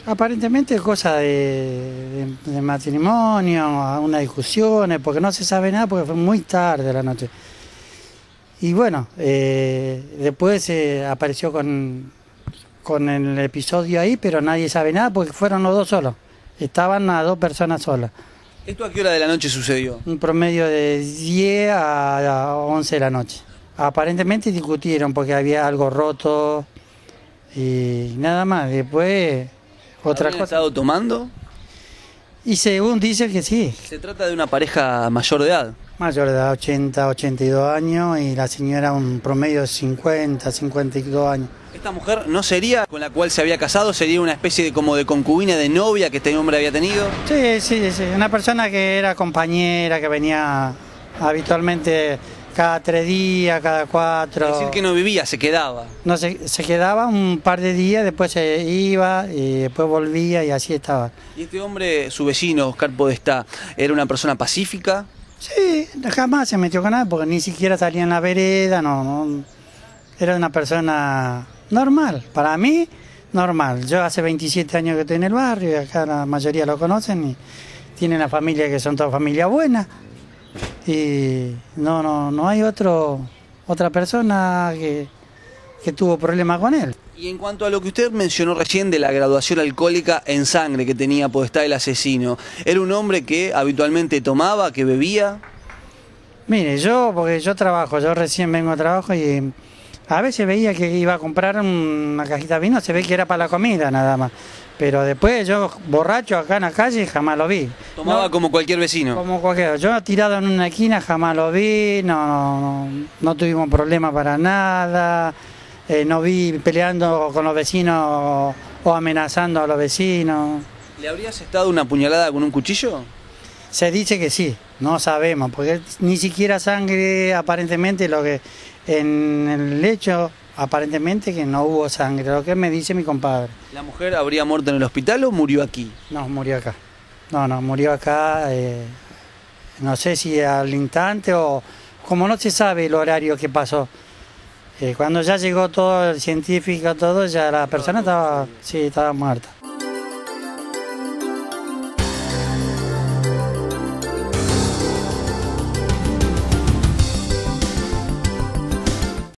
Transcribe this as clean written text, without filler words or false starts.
Aparentemente cosa de matrimonio, unas discusiones, porque no se sabe nada porque fue muy tarde la noche. Y bueno, después apareció con el episodio ahí, pero nadie sabe nada porque fueron los dos solos. Estaban a dos personas solas. ¿Esto a qué hora de la noche sucedió? Un promedio de 10 a 11 de la noche. Aparentemente discutieron porque había algo roto y nada más. Después otra ¿Habían cosa. estado tomando? Y según dice que sí, Se trata de una pareja mayor de edad. mayor de edad, 80, 82 años y la señora un promedio de 50, 52 años. ¿Esta mujer no sería con la cual se había casado? ¿Sería una especie de como de concubina, de novia que este hombre había tenido? Sí, sí, sí, una persona que era compañera, que venía habitualmente cada 3 días, cada 4. Es decir, que no vivía, se quedaba. No se quedaba un par de días, después se iba y después volvía y así estaba. ¿Y este hombre, su vecino, Oscar Podestá, era una persona pacífica? Sí, jamás se metió con nada porque ni siquiera salía en la vereda, no. Era una persona normal, para mí normal. Yo hace 27 años que estoy en el barrio y acá la mayoría lo conocen y tienen una familia que son todas familias buenas y no hay otra persona que tuvo problemas con él. Y en cuanto a lo que usted mencionó recién de la graduación alcohólica en sangre que tenía Podestá el asesino, ¿era un hombre que habitualmente tomaba, que bebía? Mire, porque yo trabajo, yo recién vengo a trabajo y a veces veía que iba a comprar una cajita de vino, se ve que era para la comida nada más. Pero después yo, borracho acá en la calle, jamás lo vi. Tomaba No, como cualquier vecino. como cualquiera. Yo tirado en una esquina jamás lo vi, no tuvimos problemas para nada, no vi peleando con los vecinos o amenazando a los vecinos. ¿Le habrías estado una puñalada con un cuchillo? Se dice que sí, no sabemos, porque ni siquiera sangre, aparentemente lo que en el hecho, aparentemente que no hubo sangre, lo que me dice mi compadre. ¿La mujer habría muerto en el hospital o murió aquí? No, murió acá. No, murió acá, no sé si al instante o como no se sabe el horario que pasó. Cuando ya llegó todo el científico, todo, ya la persona estaba, sí, estaba muerta.